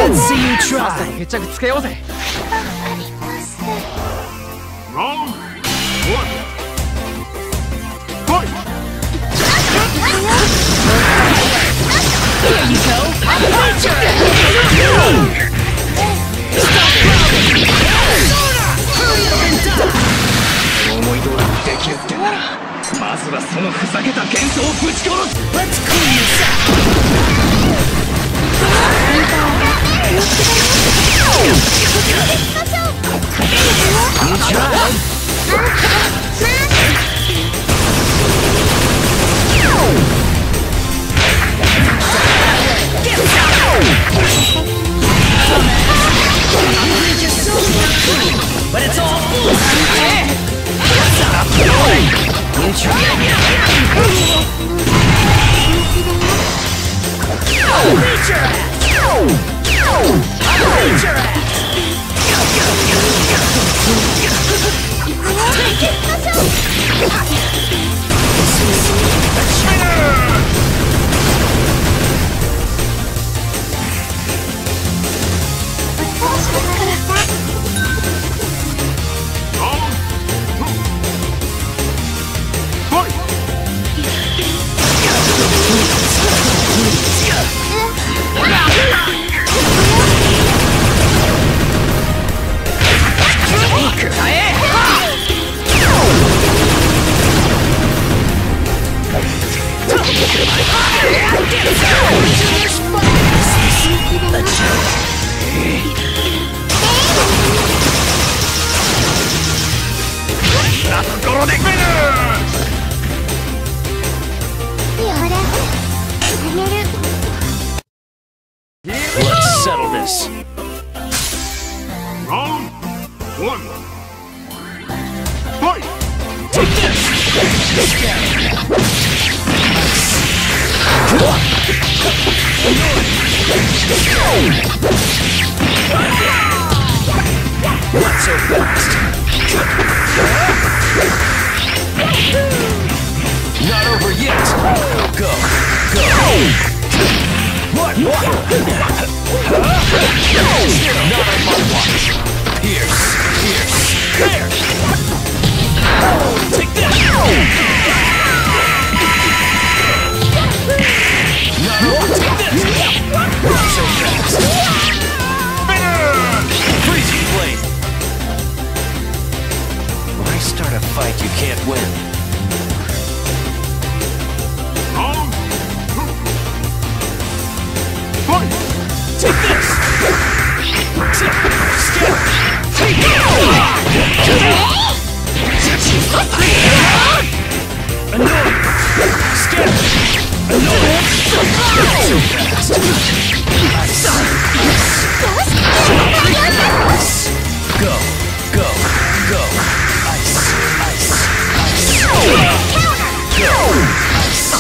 Let's see you try. 決着つけようぜ。 Round 1. Fight! Here you go. Nature. Stop crowding. Hurry up and die. 思い通りにできるってなら、まずはそのふざけた幻想をぶち殺す。 Let's clean this out. You tried. But it's all full. You tried. Beat your ass. Beat your ass. Take it. Round 2. Fight! Let's settle this. Round 1. Fight! Take this. Not so fast. Not over yet. Go. What? Not on my watch. Pierce. There. Take this. Not over. Take this. Not so fast. Freezing blade. Why start a fight you can't win? Round 2. Fight! Take this! Skip! Take it! Annoying! Skip! Annoying! So fast! Ice! Go! Ice! Go! Ice!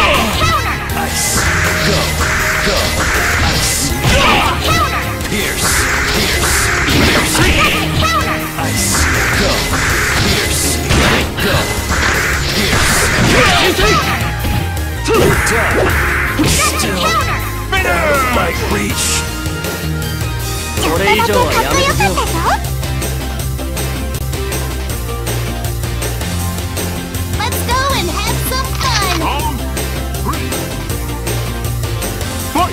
Go! Ice! Pierce! Ice! Go! Pierce! Go! You're done! Still out of my reach! それ以上はやめとこう。 Let's go and have some fun! Round 3. Fight!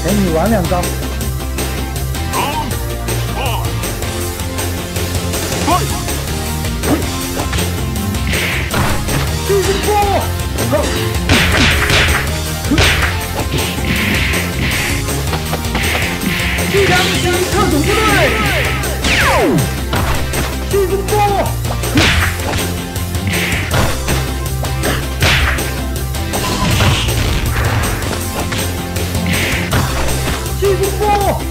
陪你玩2张。 Round 5. Fight! 继续波！力量型特种部队，继续波！继续波！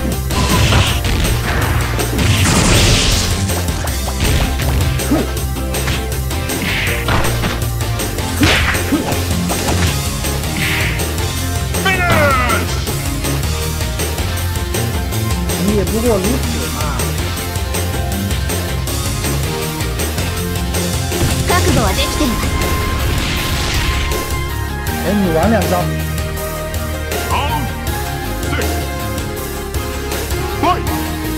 你也不过如此嘛。 覚悟はできています。 陪你玩2张。 Round 6. Fight!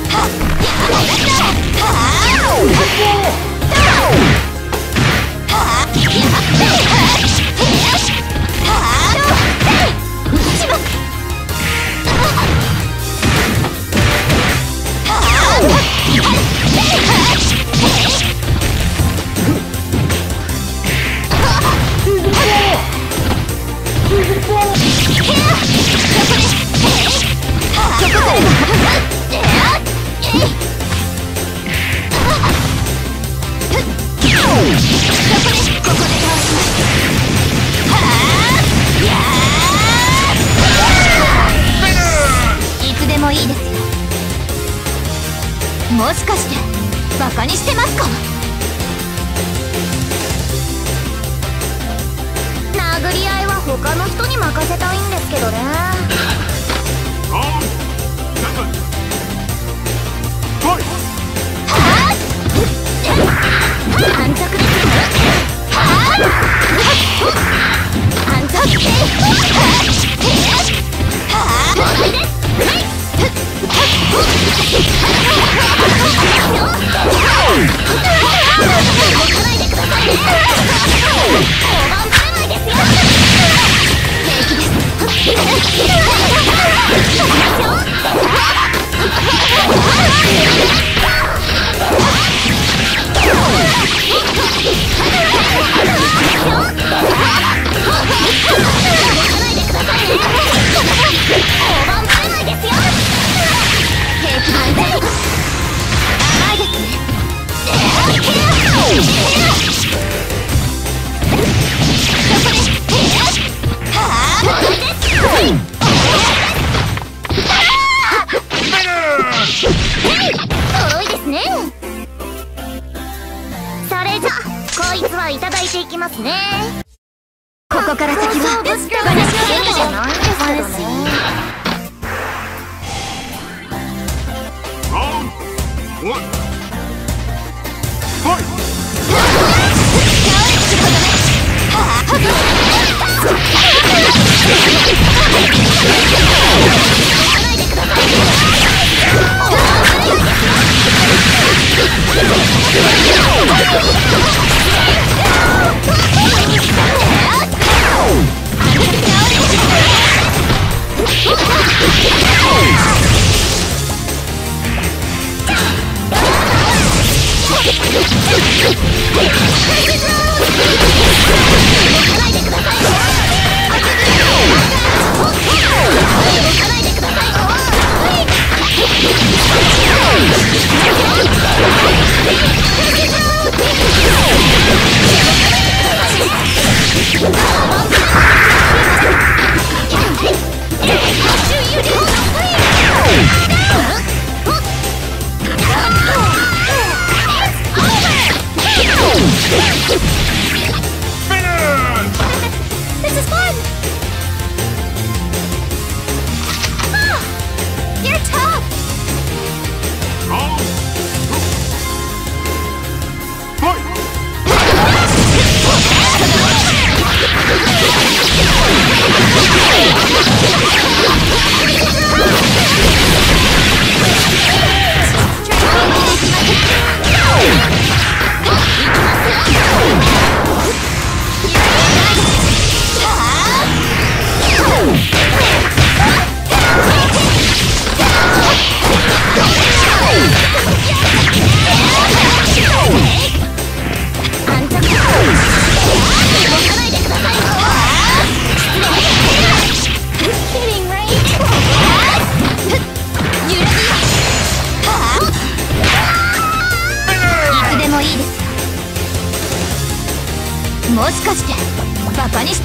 いつでもいいですよ。もしかしてバカにしてますか？殴り合いは他の人に任せたいんですけどね。 Round 7. Fight! 安直ですよ。安直。多いですね。それじゃこいつはいただいていきますね。ここから先は私のゲームじゃないんですけどね。 Round 1. Fight! 動かないでください。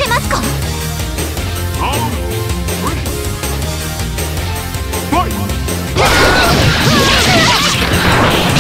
せますか？ アウトファイト